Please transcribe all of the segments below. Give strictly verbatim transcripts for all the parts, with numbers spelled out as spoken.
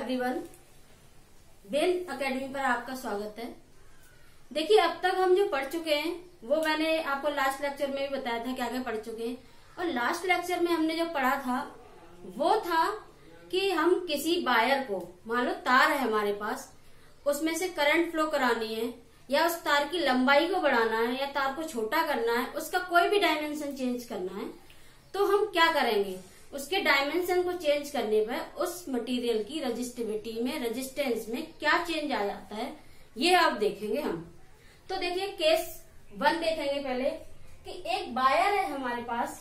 Everyone, Ben academy पर आपका स्वागत है। देखिए, अब तक हम जो पढ़ चुके हैं वो मैंने आपको लास्ट लेक्चर में भी बताया था क्या क्या पढ़ चुके हैं। और लास्ट लेक्चर में हमने जो पढ़ा था वो था कि हम किसी वायर को, मान लो तार है हमारे पास, उसमें से करंट फ्लो करानी है या उस तार की लंबाई को बढ़ाना है या तार को छोटा करना है, उसका कोई भी डायमेंशन चेंज करना है, तो हम क्या करेंगे, उसके डायमेंशन को चेंज करने पर उस मटेरियल की रेजिस्टिविटी में, रेजिस्टेंस में क्या चेंज आ जाता है, ये अब देखेंगे हम। तो देखिए, केस वन देखेंगे पहले कि एक वायर है हमारे पास।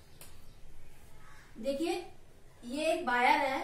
देखिए, ये एक वायर है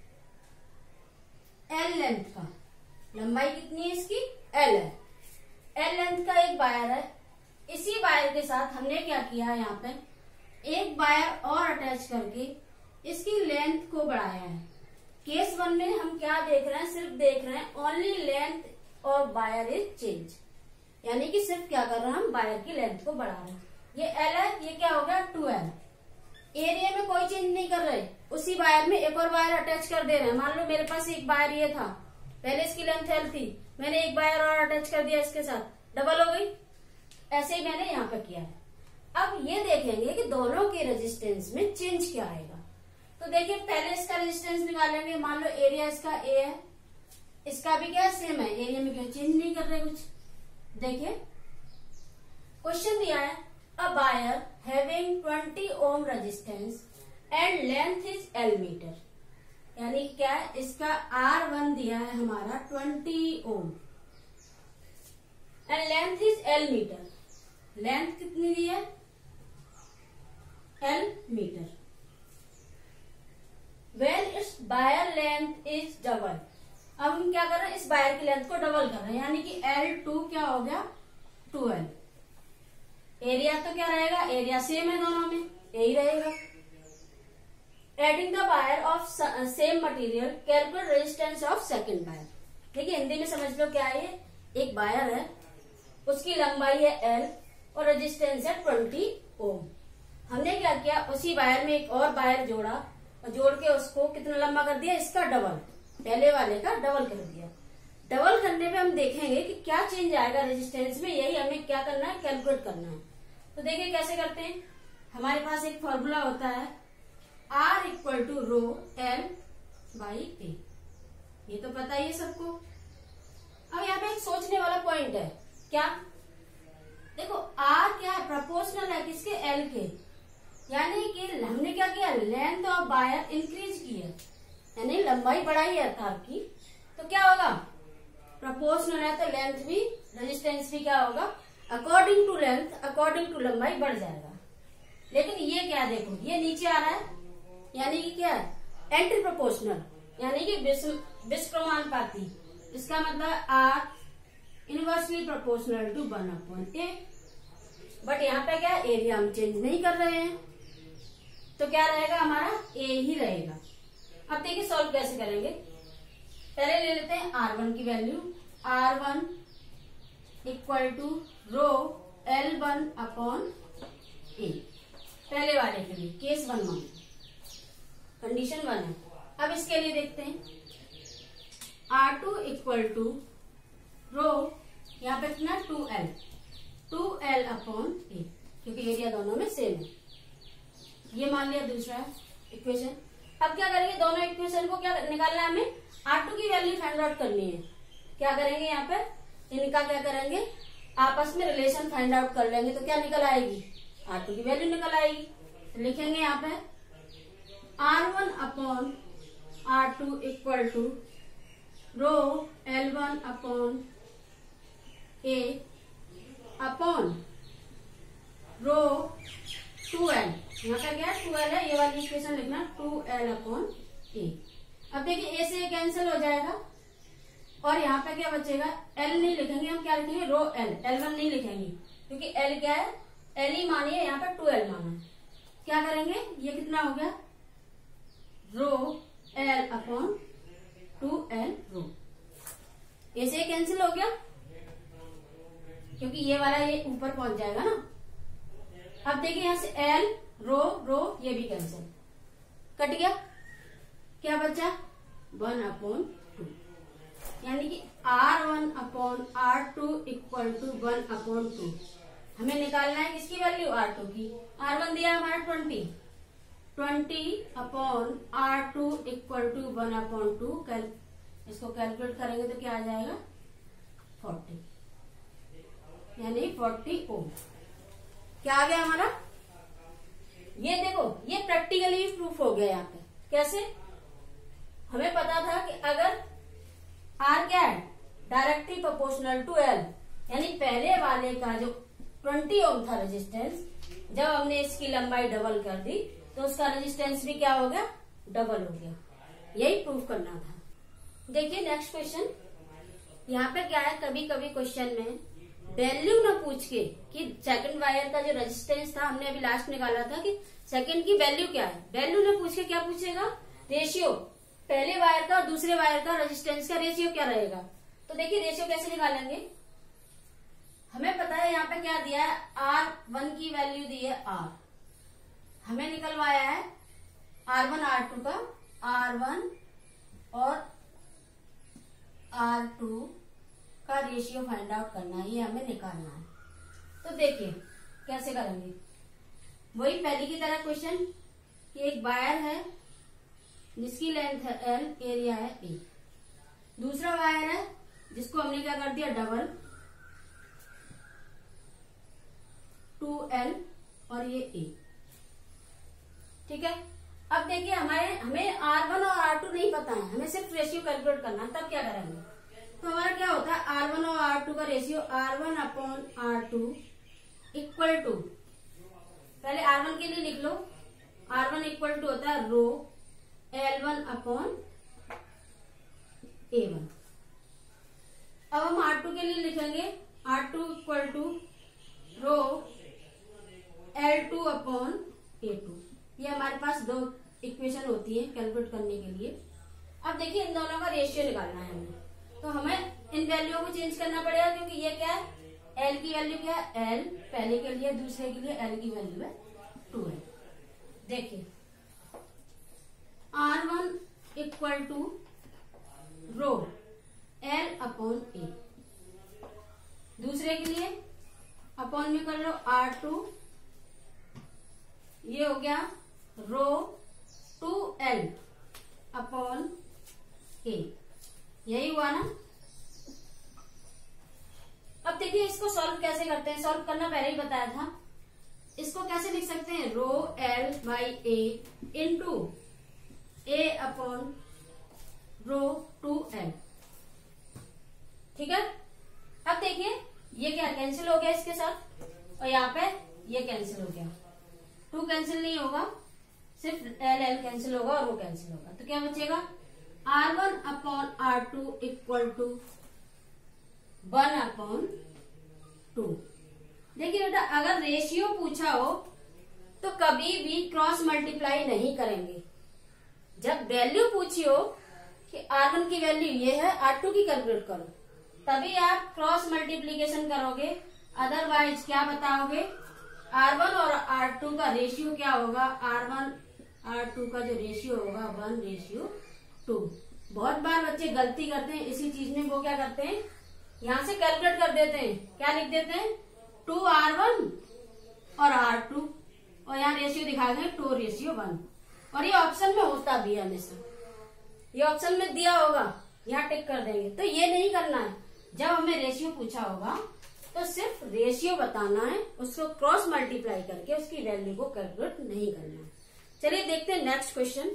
एल लेंथ का, लंबाई कितनी है इसकी, एल है, एल लेंथ का एक वायर है। इसी वायर के साथ हमने क्या किया है, यहाँ पे एक वायर और अटैच करके इसकी लेंथ को बढ़ाया है। केस वन में हम क्या देख रहे हैं, सिर्फ देख रहे हैं ओनली लेंथ और वायर इज चेंज, यानी कि सिर्फ क्या कर रहे हैं, हम वायर की लेंथ को बढ़ा रहे हैं। ये एल है, ये क्या हो गया, टू एल। एरिया में कोई चेंज नहीं कर रहे, उसी वायर में एक और वायर अटैच कर दे रहे हैं। मान लो मेरे पास एक वायर ये था, पहले इसकी लेंथ एल थी, मैंने एक वायर और अटैच कर दिया इसके साथ, डबल हो गई। ऐसे ही मैंने यहाँ पे किया है। अब ये देखेंगे कि दोनों के रेजिस्टेंस में चेंज क्या आएगा। तो देखिए, पहले इसका रेजिस्टेंस निकालेंगे। मान लो एरिया इसका ए है, इसका भी क्या सेम है, एरिया में क्या चेंज नहीं कर रहे कुछ। देखिए, क्वेश्चन दिया है a wire having twenty ohm resistance and length is L metre, यानी क्या है, इसका आर वन दिया है हमारा twenty ohm and length is L metre. Length कितनी दी है, L metre. When its wire length is double, अब हम क्या कर रहे हैं, इस वायर की लेंथ को डबल कर रहे हैं, यानी कि एल टू क्या हो गया, टू एल। एरिया तो क्या रहेगा, एरिया सेम है दोनों में, यही रहेगा। Adding the wire of same material, calculate resistance of second wire. देखिए, हिंदी में समझ लो क्या है, ये एक वायर है, उसकी लंबाई है एल और रेजिस्टेंस है ट्वेंटी ओम। हमने क्या किया, उसी वायर में एक और वायर जोड़ा और जोड़ के उसको कितना लंबा कर दिया, इसका डबल, पहले वाले का डबल कर दिया। डबल करने पे हम देखेंगे कि क्या चेंज आएगा रेजिस्टेंस में, यही हमें क्या करना है, कैलकुलेट करना है। तो देखिए कैसे करते हैं। हमारे पास एक फॉर्मूला होता है R equal to rho L by A, ये तो पता ही है सबको। अब यहाँ पे एक सोचने वाला पॉइंट है, क्या, देखो आर क्या है, प्रोपोर्शनल है किसके, एल के, यानी कि हमने क्या किया, लेंथ ऑफ वायर इंक्रीज की है, यानी लंबाई बढ़ाई है तार की, तो क्या होगा, प्रोपोर्शनल है तो लेंथ भी, रेजिस्टेंस भी क्या होगा, according to length, according to लंबाई बढ़ जाएगा। लेकिन ये क्या, देखो ये नीचे आ रहा है, यानी कि क्या है, एंटी प्रोपोर्शनल, यानी कि विस्क्रमानुपाती। इसका मतलब R inversely proportional to one upon A. But यहाँ पे क्या, एरिया हम चेंज नहीं कर रहे हैं, तो क्या रहेगा, हमारा ए ही रहेगा। अब देखिए सॉल्व कैसे करेंगे। पहले ले लेते हैं आर वन की value, R one equal to rho L one upon A, पहले वाले के लिए, केस वन मान, कंडीशन वन है। अब इसके लिए देखते हैं R two equal to rho, यहाँ पे कितना, two L, two L upon A, क्योंकि एरिया दोनों में सेम है। ये मान लिया दूसरा इक्वेशन। अब क्या करेंगे, दोनों इक्वेशन को क्या निकालना है, हमें आर टू की वैल्यू फाइंड आउट करनी है। क्या करेंगे, यहाँ पे इनका क्या करेंगे, आपस में रिलेशन फाइंड आउट कर लेंगे, तो क्या निकल आएगी, आर टू की वैल्यू निकल आएगी। तो लिखेंगे यहाँ पे R one upon R two equal to rho L one upon A upon rho two L, यहाँ का क्या है, टू एल है, ये वाली इक्वेशन लिखना, टू एल अपॉन ए। अब देखिए ए से कैंसिल हो जाएगा और यहाँ पे क्या बचेगा, एल नहीं लिखेंगे हम, क्या लिखेंगे, रो एल, एल वन नहीं लिखेंगे, क्योंकि एल क्या है, एल ही मानिए, यहाँ पे टू एल माना है। क्या करेंगे, ये कितना हो गया, rho L upon two L rho, A से कैंसिल हो गया, क्योंकि ये वाला ये ऊपर पहुंच जाएगा ना। अब देखिए यहाँ से एल, रो रो, ये भी कैंसिल, कट गया। क्या बचा, वन अपॉन टू, यानी कि R one upon R two equal to one upon two. हमें निकालना है किसकी वैल्यू, आर टू की। आर वन दिया हमारा twenty, twenty upon R two equal to one upon two. कैल इसको कैलकुलेट करेंगे तो क्या आ जाएगा, फोर्टी, यानी फोर्टी ओम। क्या आ गया हमारा, ये देखो ये प्रैक्टिकली प्रूफ हो गया यहाँ पे। कैसे, हमें पता था कि अगर आर क्या है, डायरेक्टली प्रोपोर्शनल टू एल, यानी पहले वाले का जो ट्वेंटी ओम था रेजिस्टेंस, जब हमने इसकी लंबाई डबल कर दी तो उसका रेजिस्टेंस भी क्या हो गया, डबल हो गया। यही प्रूफ करना था। देखिए नेक्स्ट क्वेश्चन, यहाँ पे क्या है, कभी कभी क्वेश्चन में वैल्यू ना पूछ के कि सेकंड वायर का जो रेजिस्टेंस था, हमने अभी लास्ट निकाला था कि सेकंड की वैल्यू क्या है, वैल्यू ना पूछ के क्या पूछेगा, रेशियो, पहले वायर का और दूसरे वायर का रेजिस्टेंस का रेशियो क्या रहेगा। तो देखिए रेशियो कैसे निकालेंगे, हमें पता है यहाँ पे क्या दिया है, आर वन की वैल्यू दी है आर, हमें निकलवाया है आर वन आर टू का, आर वन और आर टू का रेशियो फाइंड आउट करना है, ये हमें निकालना है। तो देखिए कैसे करेंगे, वही पहले की तरह क्वेश्चन कि एक वायर है जिसकी लेंथ है एल, एरिया है ए, दूसरा वायर है जिसको हमने क्या कर दिया, डबल, टू एल और ये ए, ठीक है। अब देखिए हमारे हमें आर वन और आर टू नहीं पता है, हमें सिर्फ रेशियो कैलकुलेट करना है। तब क्या करेंगे, तो हमारा क्या होता है, आर वन और आर टू का ratio R one upon R two equal to, पहले आर वन के लिए लिख लो, आर वन इक्वल टू होता है rho L one upon A one. अब हम आर टू के लिए लिखेंगे R two equal to rho L two upon A two. ये हमारे पास दो इक्वेशन होती है कैलकुलेट करने के लिए। अब देखिए इन दोनों का रेशियो निकालना है हमें, तो हमें इन वैल्यू को चेंज करना पड़ेगा, क्योंकि ये क्या है, एल की वैल्यू क्या है, एल पहले के लिए, दूसरे के लिए एल की वैल्यू है टू है। देखिए R one equal to rho L upon A, दूसरे के लिए अपॉन में कर लो आर टू, ये हो गया rho two L upon A, यही हुआ ना। अब देखिए इसको सॉल्व कैसे करते हैं, सॉल्व करना पहले ही बताया था। इसको कैसे लिख सकते हैं, rho L by A into A upon rho two L, ठीक है। अब देखिए ये क्या कैंसिल हो गया इसके साथ, और यहाँ पे ये कैंसिल हो गया, टू कैंसिल नहीं होगा, सिर्फ एल एल कैंसिल होगा और वो कैंसिल होगा, तो क्या बचेगा, R one upon R two equal to one upon two. देखिए बेटा अगर रेशियो पूछा हो तो कभी भी क्रॉस मल्टीप्लाई नहीं करेंगे। जब वैल्यू पूछी हो कि आर वन की वैल्यू ये है, आर टू की कैलकुलेट करो, तभी आप क्रॉस मल्टीप्लीकेशन करोगे, अदरवाइज क्या बताओगे, आर वन और आर टू का रेशियो क्या होगा, आर वन आर टू का जो रेशियो होगा वन रेशियो टू। बहुत बार बच्चे गलती करते हैं इसी चीज में, वो क्या करते हैं, यहाँ से कैलकुलेट कर देते हैं, क्या लिख देते हैं, टू आर वन और आर टू, और यहाँ रेशियो दिखा देंगे टू रेशियो वन, और ये ऑप्शन में होता भी है हमेशा, ये ऑप्शन में दिया होगा, यहाँ टिक कर देंगे। तो ये नहीं करना है, जब हमें रेशियो पूछा होगा तो सिर्फ रेशियो बताना है, उसको क्रॉस मल्टीप्लाई करके उसकी वैल्यू को कैलकुलेट नहीं करना है। चलिए देखते हैं नेक्स्ट क्वेश्चन।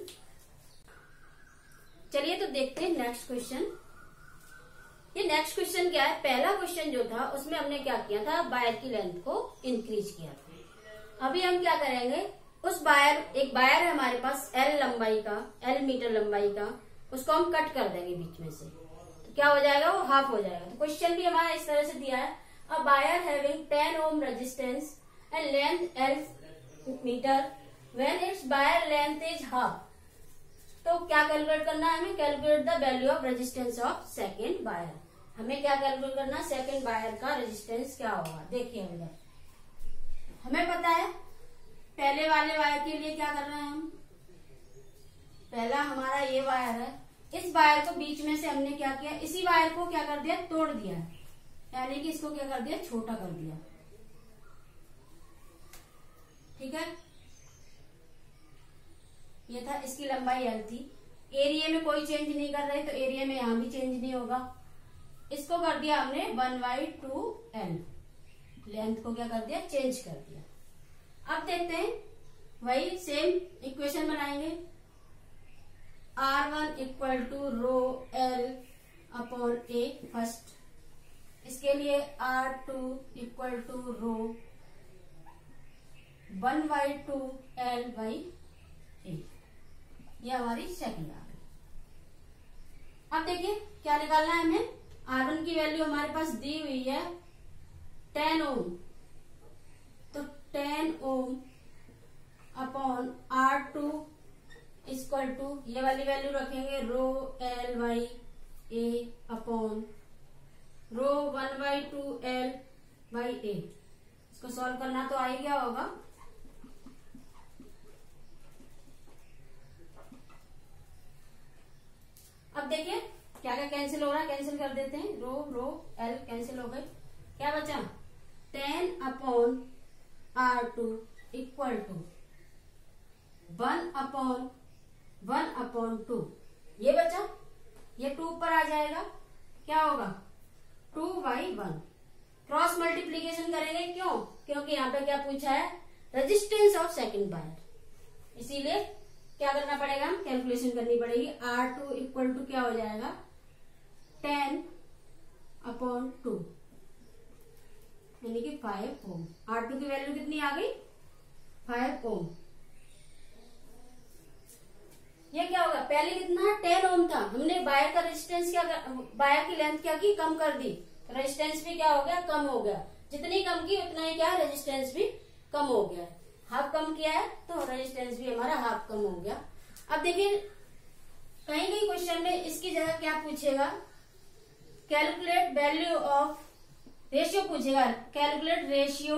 चलिए तो देखते हैं नेक्स्ट क्वेश्चन। ये नेक्स्ट क्वेश्चन क्या है, पहला क्वेश्चन जो था उसमें हमने क्या किया था, वायर की लेंथ को इंक्रीज किया था। अभी हम क्या करेंगे, उस वायर, एक वायर है हमारे पास एल लंबाई का, एल मीटर लंबाई का, उसको हम कट कर देंगे बीच में से, तो क्या हो जाएगा, वो हाफ हो जाएगा। तो क्वेश्चन भी हमारा इस तरह से दिया है, a wire having ten ohm resistance and length L metre when its wire length is half. तो क्या कैलकुलेट करना है हमें, calculate the value of resistance of second wire. हमें क्या कैलकुलेट करना है, सेकेंड वायर का रेजिस्टेंस क्या होगा। देखिए अंदर हमें पता है पहले वाले वायर के लिए क्या कर रहे हैं हम, पहला हमारा ये वायर है, इस वायर को बीच में से हमने क्या किया, इसी वायर को क्या कर दिया, तोड़ दिया, यानी कि इसको क्या कर दिया, छोटा कर दिया। ठीक है, ये था, इसकी लंबाई एल थी। एरिया में कोई चेंज नहीं कर रहे तो एरिया में यहां भी चेंज नहीं होगा। इसको कर दिया हमने one by two L, length को क्या कर दिया, चेंज कर दिया। अब देखते हैं, वही सेम इक्वेशन बनाएंगे। R one equal to rho L upon A first, इसके लिए R two equal to rho one by two L by A, ये हमारी सेकंड आ गई। अब देखिए क्या निकालना है हमें। आर वन की वैल्यू हमारे पास दी हुई है टेन ओम, तो ten ohm upon R two equal to, ये वाली वैल्यू रखेंगे rho L by A upon rho one by two L by A. इसको सॉल्व करना तो आ ही गया होगा। अब देखिए क्या क्या कैंसिल हो रहा है, कैंसिल कर देते हैं। रो रो एल कैंसिल हो गए, क्या बचा, ten upon R two equal to one upon one upon two, ये बचा, ये टू ऊपर आ जाएगा, क्या होगा, two by one. Cross multiplication करेंगे, क्यों, क्योंकि यहाँ पे क्या पूछा है, रेजिस्टेंस ऑफ सेकंड वायर, इसीलिए क्या करना पड़ेगा, हम कैलकुलेशन करनी पड़ेगी। आर टू इक्वल टू क्या हो जाएगा, टेन अपॉन टू, यानी कि फाइव ओम। आर टू की वैल्यू कितनी आ गई, फाइव ओम। ये क्या होगा, पहले कितना टेन ओम था, हमने वायर का रेजिस्टेंस क्या, वायर की लेंथ क्या की, कम कर दी, रेजिस्टेंस भी क्या हो गया, कम हो गया। जितनी कम की उतना ही क्या, रेजिस्टेंस भी कम हो गया। हाफ कम किया है तो रेजिस्टेंस भी हमारा हाफ कम हो गया। अब देखिए कहीं कहीं क्वेश्चन में इसकी जगह क्या पूछेगा, कैलकुलेट वैल्यू ऑफ रेशियो पूछेगा, calculate ratio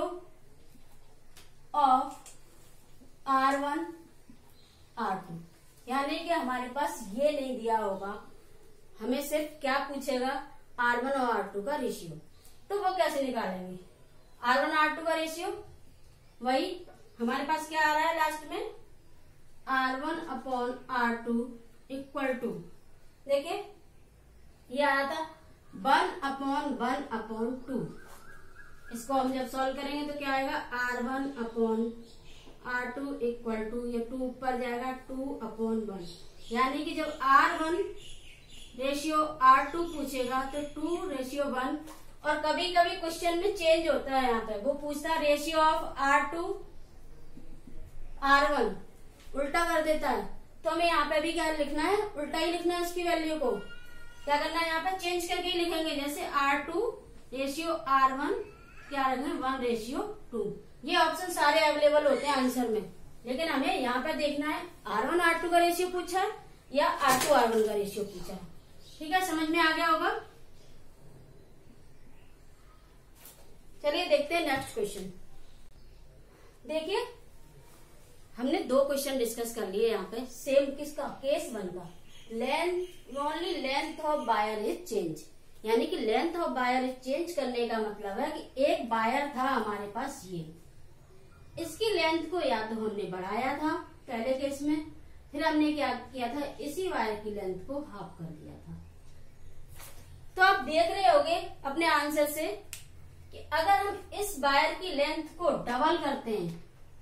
of R one R two, यानी कि हमारे पास ये नहीं दिया होगा, हमें सिर्फ क्या पूछेगा, आर वन और आर टू का रेशियो। तो वो कैसे निकालेंगे, आर वन आर टू का रेशियो, वही हमारे पास क्या आ रहा है लास्ट में, R one upon R two equal to, देखिए ये आया था one upon one upon two. इसको हम जब सॉल्व करेंगे तो क्या आएगा, R one upon R two equal to, ये टू ऊपर जाएगा, टू अपॉन वन, यानी कि जब R one ratio R two पूछेगा तो टू रेशियो वन। और कभी कभी क्वेश्चन में चेंज होता है, यहाँ पे वो पूछता है ratio of R two R one, उल्टा कर देता है, तो हमें यहाँ पे भी क्या लिखना है, उल्टा ही लिखना है। उसकी वैल्यू को क्या करना है, यहाँ पे चेंज करके लिखेंगे, जैसे R two ratio R one क्या रखेंगे, वन रेशियो टू। ये ऑप्शन सारे अवेलेबल होते हैं आंसर में, लेकिन हमें यहाँ पे देखना है आर वन आर टू का रेशियो पूछा है या आर टू आर वन का रेशियो पूछा है। ठीक है, समझ में आ गया होगा। चलिए देखते हैं नेक्स्ट क्वेश्चन। देखिए हमने दो क्वेश्चन डिस्कस कर लिए यहाँ पे, सेम किसका, केस वन का। Length only length of wire is change, यानी कि length of wire is change करने का मतलब है कि एक वायर था हमारे पास, ये इसकी लेंथ को या तो हमने बढ़ाया था पहले केस में, फिर हमने क्या किया था, इसी वायर की लेंथ को हाफ कर दिया था। तो आप देख रहे होगे अपने आंसर से कि अगर हम इस वायर की लेंथ को डबल करते हैं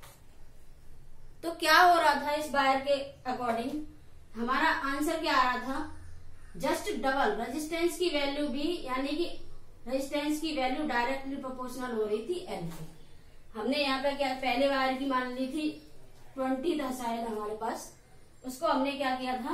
तो क्या हो रहा था, इस वायर के अकॉर्डिंग हमारा आंसर क्या आ रहा था, जस्ट डबल रेजिस्टेंस की वैल्यू भी, यानी कि रेजिस्टेंस की वैल्यू डायरेक्टली प्रोपोर्शनल हो रही थी एल को। हमने यहाँ पे क्या, पहले वायर की मान ली थी ट्वेंटी था शायद हमारे पास, उसको हमने क्या किया था,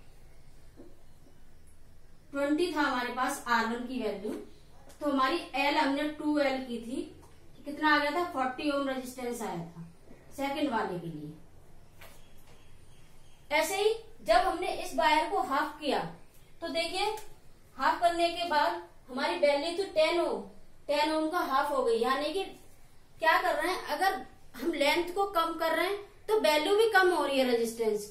ट्वेंटी था हमारे पास आर वन की वैल्यू, तो हमारी एल हमने टू एल की थी, कितना आ गया था, फोर्टी ओम रेजिस्टेंस आया था सेकंड वाले के लिए। ऐसे ही जब हमने इस वायर को हाफ किया तो देखिए हाफ करने के बाद हमारी वैल्यू तो टेन ओम, टेन ओम का हाफ हो गई, यानी कि क्या कर रहे हैं, अगर हम लेंथ को कम कर रहे हैं तो वैल्यू भी कम हो रही है रेजिस्टेंस की,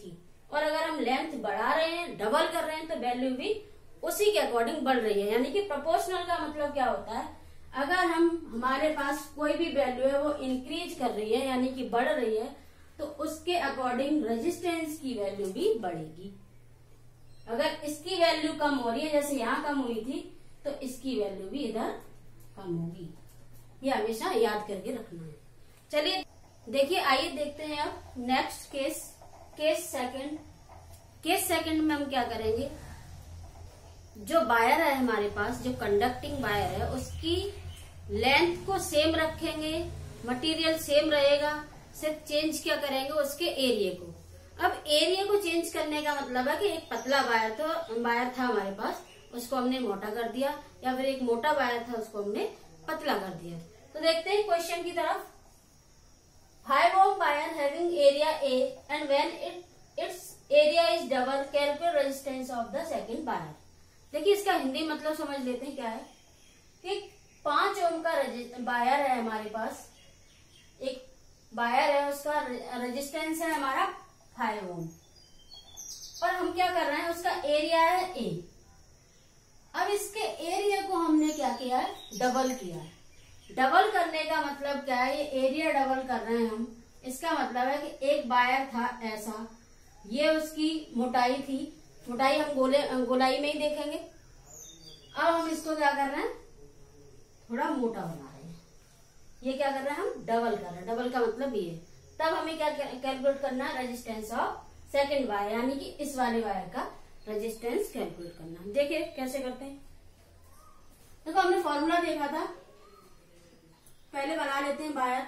और अगर हम लेंथ बढ़ा रहे हैं, डबल कर रहे हैं, तो वैल्यू भी उसी के अकॉर्डिंग बढ़ रही है। यानी कि प्रोपोर्शनल का मतलब क्या होता है, अगर हम हमारे पास कोई भी वैल्यू है वो इंक्रीज कर रही है यानी कि बढ़ रही है, तो उसके अकॉर्डिंग रेजिस्टेंस की वैल्यू भी बढ़ेगी। अगर इसकी वैल्यू कम हो रही है, जैसे यहाँ कम हुई थी, तो इसकी वैल्यू भी इधर कम होगी। ये हमेशा याद करके रखना है। चलिए देखिए, आइए देखते हैं अब next case, case second. Case second में हम क्या करेंगे, जो वायर है हमारे पास, जो कंडक्टिंग वायर है, उसकी लेंथ को सेम रखेंगे, मटेरियल सेम रहेगा, सिर्फ चेंज क्या करेंगे उसके एरिया को। अब एरिया को चेंज करने का मतलब है कि एक पतला वायर तो वायर था हमारे पास, उसको हमने मोटा कर दिया, या फिर एक मोटा वायर था उसको हमने पतला कर दिया। तो देखते हैं क्वेश्चन की तरफ। Five ohm wire having area A and when it its area is double, calculate resistance of the second wire. देखिए इसका हिंदी मतलब समझ लेते हैं क्या है कि पांच ओम का वायर है हमारे पास, एक वायर है, उसका रेजिस्टेंस है हमारा फाइव ओम, और हम क्या कर रहे हैं, उसका एरिया है ए। अब इसके एरिया को हमने क्या किया है, डबल किया है। डबल करने का मतलब क्या है, ये एरिया डबल कर रहे हैं हम, इसका मतलब है कि एक वायर था ऐसा, ये उसकी मोटाई थी, मोटाई हम गोले गोलाई में ही देखेंगे। अब हम इसको क्या कर रहे हैं, थोड़ा मोटा बना रहे हैं। ये क्या कर रहे हैं, हम डबल कर रहे हैं। डबल का मतलब ये, तब हमें क्या कैलकुलेट करना है, रेजिस्टेंस ऑफ सेकंड वायर, यानी कि इस वाले वायर का रेजिस्टेंस कैलकुलेट करना है। देखिए कैसे करते हैं। देखो हमने फॉर्मूला देखा था, पहले बना लेते हैं वायर।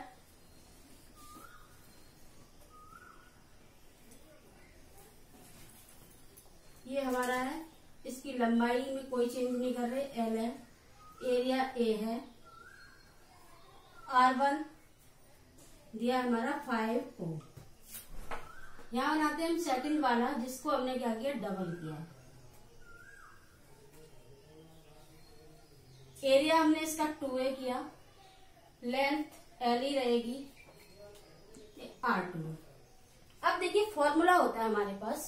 ये हमारा है, इसकी लंबाई में कोई चेंज नहीं कर रहे, एल है, एरिया ए है, आर वन दिया हमारा फाइव ओ। यहां बनाते हैं हम सेकंड वाला, जिसको हमने क्या किया, डबल किया है। एरिया हमने इसका टू ए किया, लेंथ एल ही रहेगी, आर टू। अब देखिए फॉर्मूला होता है हमारे पास,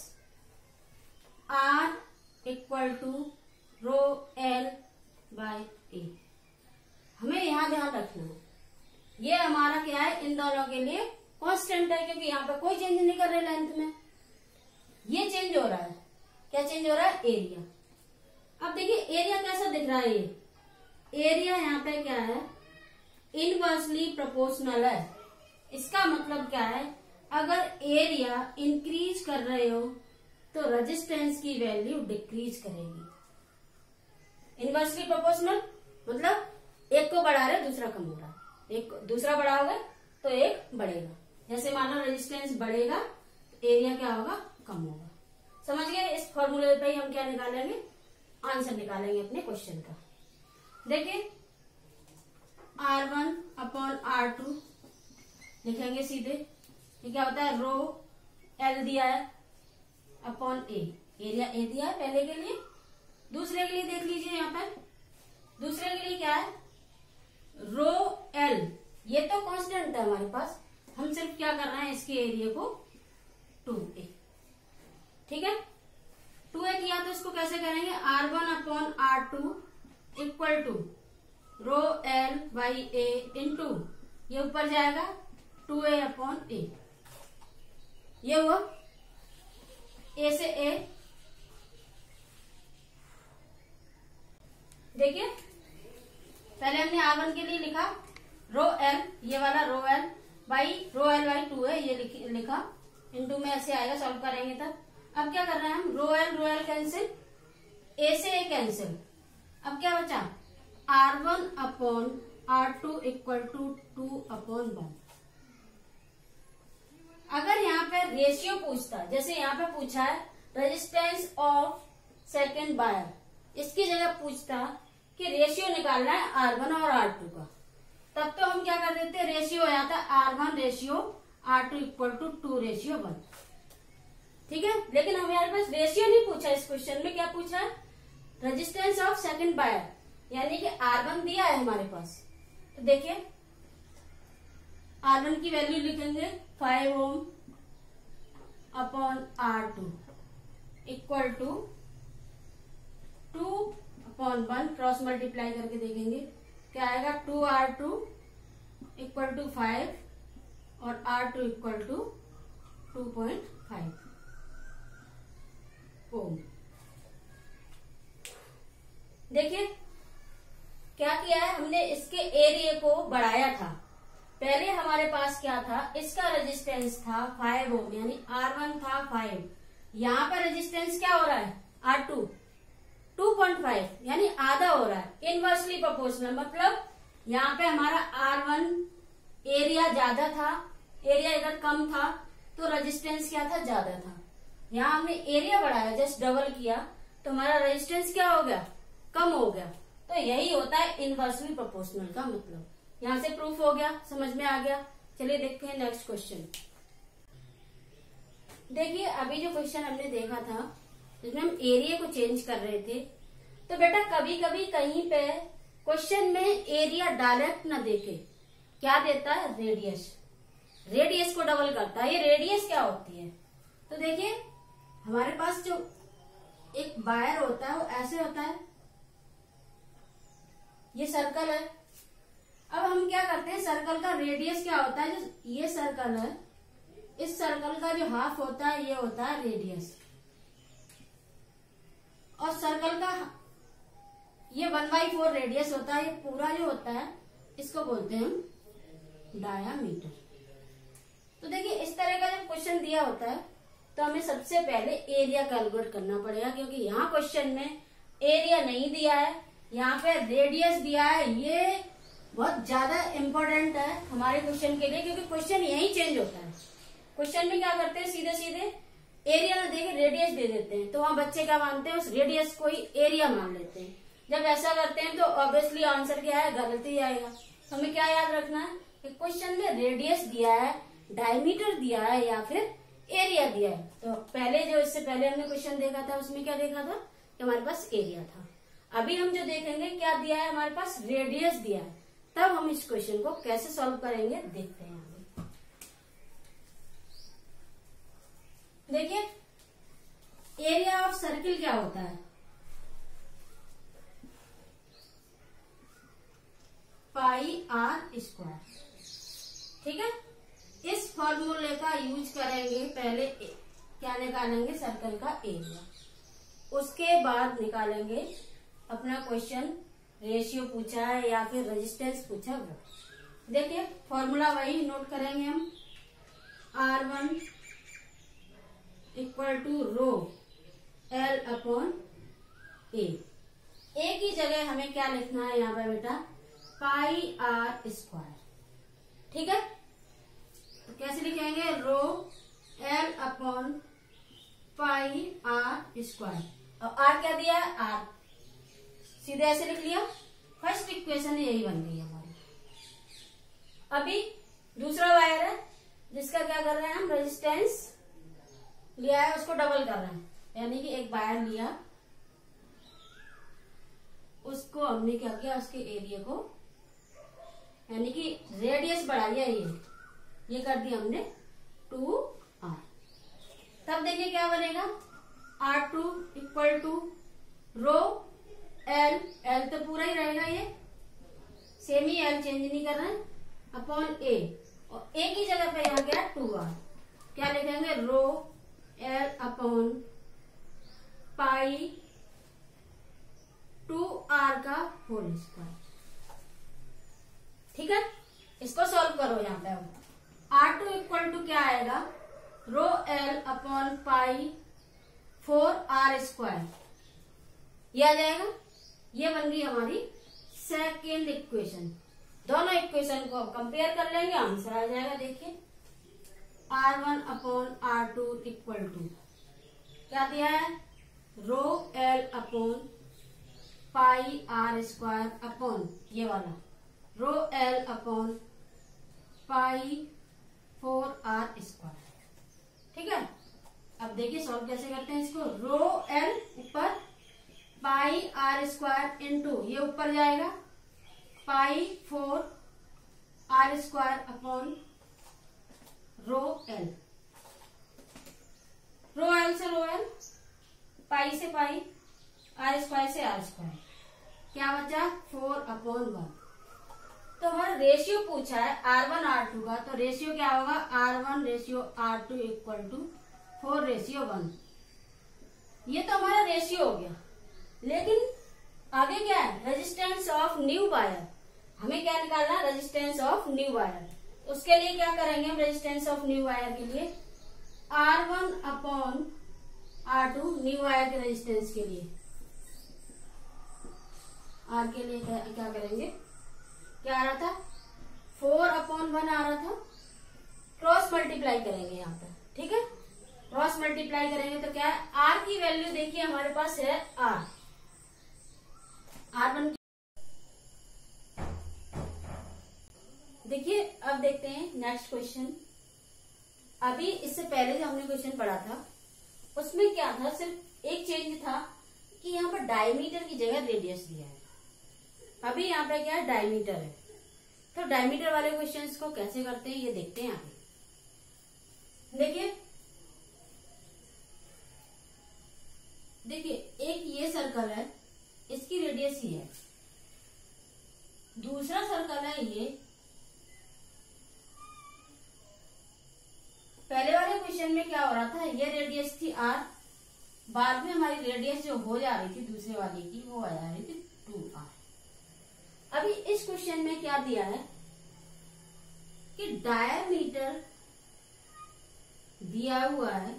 R equal to rho L by A. हमें यहां ध्यान रखना है, ये हमारा क्या है, इन दोनों के लिए कांस्टेंट है, क्योंकि यहाँ पे कोई चेंज नहीं कर रहे लेंथ में। ये चेंज हो रहा है, क्या चेंज हो रहा है, एरिया। अब देखिए एरिया कैसा दिख रहा है, ये एरिया यहाँ पे क्या है, इनवर्सली प्रोपोर्शनल है। इसका मतलब क्या है, अगर एरिया इंक्रीज कर रहे हो तो रेजिस्टेंस की वैल्यू डिक्रीज करेगी। इनवर्सली प्रोपोर्शनल मतलब एक को बढ़ा रहे दूसरा कम हो रहा है, एक दूसरा बढ़ाओगे तो एक बढ़ेगा। जैसे मान लो रेजिस्टेंस बढ़ेगा तो एरिया क्या होगा, कम होगा। समझ गए। इस फॉर्मूले पे ही हम क्या निकालेंगे, आंसर निकालेंगे अपने क्वेश्चन का। देखिए R one upon R two लिखेंगे सीधे। ये क्या होता है, रो एल दिया है अपॉन ए, एरिया ए दिया है पहले के लिए। दूसरे के लिए देख लीजिए, यहाँ पर दूसरे के लिए क्या है, रो एल। ये तो कांस्टेंट है हमारे पास, हम सिर्फ क्या कर रहे हैं, इसके एरिया को टू ए, ठीक है। टू ए किया तो इसको कैसे करेंगे, R one upon R two equal to rho L by A into, ये ऊपर जाएगा टू ए अपॉन ए। ये हुआ ए से ए। देखिए पहले हमने आर वन के लिए लिखा रो एल, ये वाला rho L by rho L by two है, ये लिखा इंटू में ऐसे आएगा, सॉल्व करेंगे तब। अब क्या कर रहे हैं हम, rho L rho L cancel, A से ए कैंसिल। अब क्या बचा, R one upon R two equal to two upon one. अगर यहाँ पे रेशियो पूछता, जैसे यहाँ पे पूछा है रेजिस्टेंस ऑफ सेकेंड वायर, इसकी जगह पूछता कि रेशियो निकालना है आर वन और आर टू का, तब तो हम क्या कर देते, रेशियो हो जाता है R one ratio R two equal to two ratio one, ठीक है। लेकिन हमारे पास रेशियो नहीं पूछा, इस क्वेश्चन में क्या पूछा है, रेजिस्टेंस ऑफ सेकेंड वायर, यानी कि आर वन दिया है हमारे पास। तो देखिए आर वन की वैल्यू लिखेंगे five ohm upon R two equal to two upon one, cross multiply करके देखेंगे क्या आएगा, two R two equal to five और R two equal to two point five ohm. देखिए क्या किया है हमने, इसके एरिया को बढ़ाया था। पहले हमारे पास क्या था, इसका रेजिस्टेंस था फाइव ओम, यानी आर वन था फाइव, यहाँ पर रेजिस्टेंस क्या हो रहा है R two two point five, यानी आधा हो रहा है, इनवर्सली प्रोपोर्शनल। मतलब यहाँ पे हमारा आर वन एरिया ज्यादा था, एरिया इधर कम था, तो रेजिस्टेंस क्या था, ज्यादा था। यहाँ हमने एरिया बढ़ाया, जस्ट डबल किया, तो हमारा रेजिस्टेंस क्या हो गया, कम हो गया। तो यही होता है इनवर्सली प्रोपोर्शनल का मतलब। यहाँ से प्रूफ हो गया, समझ में आ गया। चलिए देखते हैं नेक्स्ट क्वेश्चन। देखिए अभी जो क्वेश्चन हमने देखा था जिसमें हम एरिया को चेंज कर रहे थे, तो बेटा कभी कभी कहीं पे क्वेश्चन में एरिया डायरेक्ट ना देके क्या देता है, रेडियस, रेडियस को डबल करता है। ये रेडियस क्या होती है, तो देखिए हमारे पास जो एक वायर होता है वो ऐसे होता है, ये सर्कल है। अब हम क्या करते हैं, सर्कल का रेडियस क्या होता है, जो ये सर्कल है, इस सर्कल का जो हाफ होता है ये होता है रेडियस, और सर्कल का ये वन बाई फोर रेडियस होता है। ये पूरा जो होता है इसको बोलते हैं हम डायामीटर। तो देखिए इस तरह का जब क्वेश्चन दिया होता है तो हमें सबसे पहले एरिया कैलकुलेट करना पड़ेगा, क्योंकि यहाँ क्वेश्चन में एरिया नहीं दिया है, यहाँ पे रेडियस दिया है। ये बहुत ज्यादा इम्पोर्टेंट है हमारे क्वेश्चन के लिए, क्योंकि क्वेश्चन यही चेंज होता है। क्वेश्चन में क्या करते हैं, सीधे सीधे एरिया ना देके रेडियस दे देते हैं, तो वहाँ बच्चे क्या मानते हैं, उस रेडियस को ही एरिया मान लेते हैं। जब ऐसा करते हैं तो ऑब्वियसली आंसर क्या है, गलत ही आएगा। तो हमें क्या याद रखना है कि क्वेश्चन में रेडियस दिया है, डायमीटर दिया है या फिर एरिया दिया है। तो पहले जो इससे पहले हमने क्वेश्चन देखा था उसमें क्या देखा था कि हमारे पास एरिया था। अभी हम जो देखेंगे क्या दिया है, हमारे पास रेडियस दिया है। तब हम इस क्वेश्चन को कैसे सॉल्व करेंगे देखते हैं। देखिए एरिया ऑफ सर्किल क्या होता है, पाई आर स्क्वायर। ठीक है, इस फॉर्मूले का यूज करेंगे। पहले क्या निकालेंगे, सर्कल का एरिया, उसके बाद निकालेंगे अपना क्वेश्चन, रेशियो पूछा है या फिर रेजिस्टेंस पूछा वो। देखिए फॉर्मूला वही नोट करेंगे हम, R one equal to rho L upon A. A की जगह हमें क्या लिखना है यहाँ पे बेटा, पाई आर स्क्वायर। ठीक है, तो कैसे लिखेंगे, rho L upon pi R square. और आर क्या दिया है, आर, सीधे ऐसे लिख लिया। फर्स्ट इक्वेशन यही बन गई हमारी। अभी दूसरा वायर है जिसका क्या कर रहे हैं हम, रेजिस्टेंस लिया है उसको डबल कर रहे हैं, यानी कि एक वायर लिया, उसको हमने क्या किया, उसके एरिया को यानी कि रेडियस बढ़ा दिया, ये ये कर दिया हमने टू आर। तब देखिए क्या बनेगा, R two equal to rho L, L तो पूरा ही रहेगा, ये सेम ही, एल चेंज नहीं कर रहे हैं, अपॉन ए, और ए की जगह पे यहाँ क्या, टू आर। क्या लिखेंगे, rho L upon pi two R का होल स्क्वायर। ठीक है, इसको सॉल्व करो। यहाँ पे आर टू इक्वल टू क्या आएगा, rho L upon pi four R square, ये आ जाएगा। ये बन गई हमारी सेकेंड इक्वेशन। दोनों इक्वेशन को कंपेयर कर लेंगे, आंसर आ जाएगा। देखिए R one upon R two equal to क्या दिया है, rho L upon pi R square upon ये वाला rho L upon pi four R square. ठीक है, अब देखिए सॉल्व कैसे करते हैं इसको, रो एल ऊपर, पाई आर स्क्वायर इंटू ये ऊपर जाएगा, pi four R square upon rho L. Rho L से रो एल, पाई से पाई, आर स्क्वायर से आर स्क्वायर, क्या बचा फोर अपॉन वन। तो हमारा रेशियो पूछा है आर वन आर टू का, तो रेशियो क्या होगा R one ratio R two equal to four ratio one. ये तो हमारा रेशियो हो गया, लेकिन आगे क्या है रेजिस्टेंस ऑफ न्यू वायर, हमें क्या निकालना है रेजिस्टेंस ऑफ न्यू वायर। उसके लिए क्या करेंगे हम रेजिस्टेंस ऑफ न्यू वायर के लिए R one upon R two new wire के रेजिस्टेंस के लिए, आर के लिए क्या, क्या करेंगे, क्या आ रहा था फोर अपॉन वन आ रहा था, क्रॉस मल्टीप्लाई करेंगे यहाँ पर, ठीक है। क्रॉस मल्टीप्लाई करेंगे तो क्या है आर की वैल्यू देखिए हमारे पास है आर, आर वन। देखिए अब देखते हैं नेक्स्ट क्वेश्चन। अभी इससे पहले जो हमने क्वेश्चन पढ़ा था उसमें क्या था, सिर्फ एक चेंज था कि यहाँ पर डायमीटर की जगह रेडियस दिया है। अभी यहाँ पे क्या है डायमीटर है, तो डायमीटर वाले क्वेश्चंस को कैसे करते हैं ये देखते हैं आगे। देखिए देखिए एक ये सर्कल है, इसकी रेडियस ही है, दूसरा सर्कल है ये। पहले वाले क्वेश्चन में क्या हो रहा था, ये रेडियस थी आर, बाद में हमारी रेडियस जो हो जा रही थी दूसरे वाले की वो आ जा रही थी टू आर। अभी इस क्वेश्चन में क्या दिया है कि डायमीटर दिया हुआ है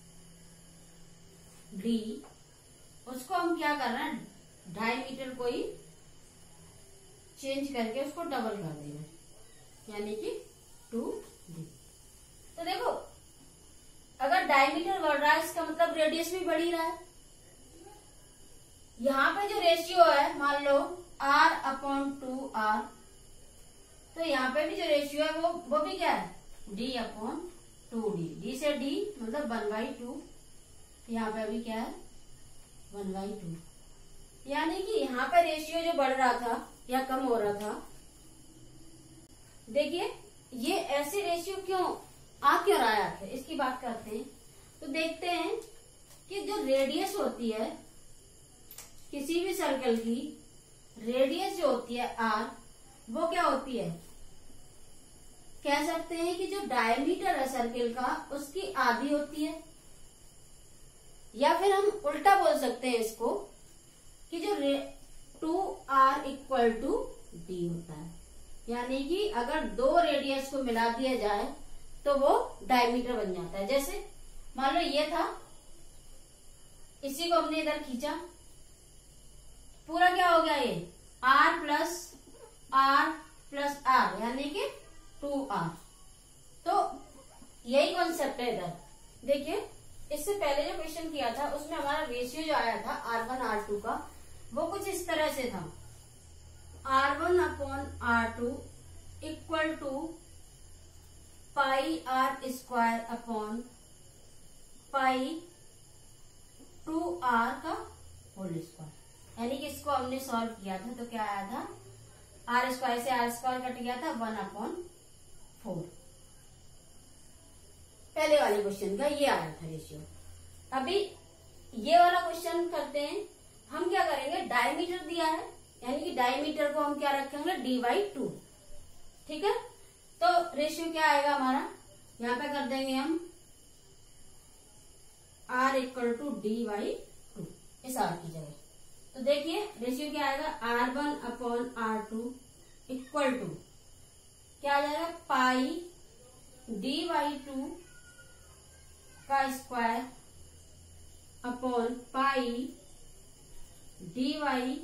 डी, उसको हम क्या कर रहे हैं डायमीटर को ही चेंज करके उसको डबल कर देना, यानी कि टू डी। तो देखो अगर डायमीटर बढ़ रहा है इसका मतलब रेडियस भी बढ़ ही रहा है। यहाँ पे जो रेशियो है मान लो आर अपॉन टू आर, तो यहाँ पे भी जो रेशियो है वो वो भी क्या है D upon two D, D से डी मतलब वन बाई टू, यहाँ पे भी क्या है वन बाई टू, यानी कि यहाँ पे रेशियो जो बढ़ रहा था या कम हो रहा था। देखिए ये ऐसे रेशियो क्यों आ क्यों रहा है आखिर, इसकी बात करते हैं। तो देखते हैं कि जो रेडियस होती है किसी भी सर्कल की, रेडियस जो होती है आर, वो क्या होती है, कह सकते हैं कि जो डायमीटर है सर्कल का उसकी आधी होती है, या फिर हम उल्टा बोल सकते हैं इसको कि जो two R equal to D होता है, यानी कि अगर दो रेडियस को मिला दिया जाए तो वो डायमीटर बन जाता है। जैसे मान लो ये था, इसी को हमने इधर खींचा, पूरा क्या हो गया ये R plus R plus R यानी कि टू आर। तो यही कॉन्सेप्ट है इधर। देखिए इससे पहले जो क्वेश्चन किया था उसमें हमारा रेशियो जो आया था आर वन आर टू का वो कुछ इस तरह से था, R one upon R two equal to pi R square upon pi two R का होल स्क्वायर, यानी कि इसको हमने सॉल्व किया था तो क्या आया था आर स्क्वायर से आर स्क्वायर कट गया था वन अपॉन फोर। पहले वाले क्वेश्चन का ये आया था रेशियो। अभी ये वाला क्वेश्चन करते हैं, हम क्या करेंगे डायमीटर दिया है यानी कि डायमीटर को हम क्या रखेंगे डी बाई टू, ठीक है। तो रेशियो क्या आएगा हमारा, यहाँ पे कर देंगे हम R equal to D by two इस आर की जगह। तो देखिए रेशियो क्या आएगा R one upon R two equal to क्या आ जाएगा पाई डी बाई टू का square upon pi D by,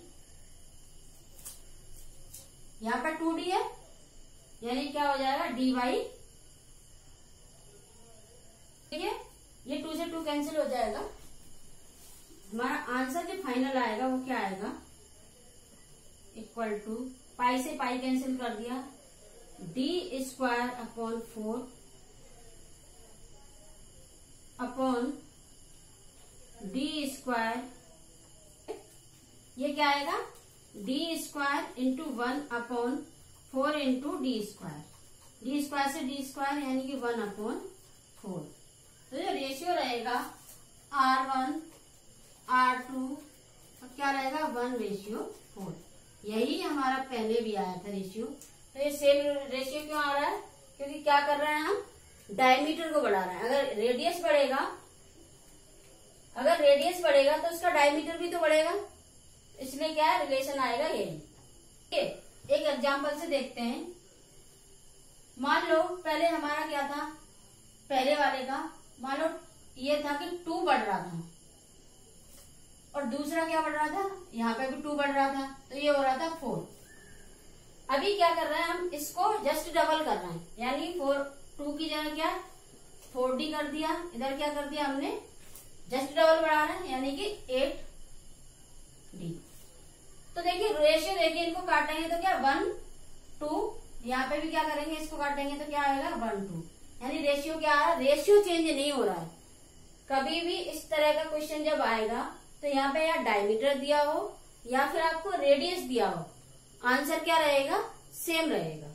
यहाँ पर टू डी है यानी क्या हो जाएगा डी बाई, ठीक है। ये टू से टू कैंसिल हो जाएगा, हमारा आंसर जो फाइनल आएगा वो क्या आएगा इक्वल टू पाई से पाई कैंसिल कर दिया D square upon four upon D square, ये क्या आएगा D square into one upon four into D square, D square से डी स्क्वायर यानी कि वन अपॉन फोर। तो जो रेशियो रहेगा आर वन आर टू और क्या रहेगा वन रेशियो फोर। यही हमारा पहले भी आया था रेशियो। तो ये सेम रेशियो क्यों आ रहा है? क्योंकि क्या कर रहे हैं हम, डायमीटर को बढ़ा रहे हैं। अगर रेडियस बढ़ेगा अगर रेडियस बढ़ेगा तो उसका डायमीटर भी तो बढ़ेगा, इसलिए क्या है रिलेशन आएगा यही। एक एग्जांपल से देखते हैं। मान लो पहले हमारा क्या था, पहले वाले का मान लो ये था कि टू बढ़ रहा था और दूसरा क्या बढ़ रहा था, यहाँ पे भी टू बढ़ रहा था, तो ये हो रहा था फोर। अभी क्या कर रहे हैं हम, इसको जस्ट डबल कर रहे हैं, यानी फोर टू की जगह क्या फोर डी कर दिया, इधर क्या कर दिया हमने जस्ट डबल बढ़ा रहे हैं यानी कि एट डी। तो देखिए रेशियो देखिए, इनको काटेंगे तो क्या वन टू, यहाँ पे भी क्या करेंगे इसको काटेंगे तो क्या आएगा वन टू, यानी रेशियो क्या आ रहा है, रेशियो चेंज नहीं हो रहा है। कभी भी इस तरह का क्वेश्चन जब आएगा तो यहाँ पे या डायमीटर दिया हो या फिर आपको रेडियस दिया हो, आंसर क्या रहेगा सेम रहेगा।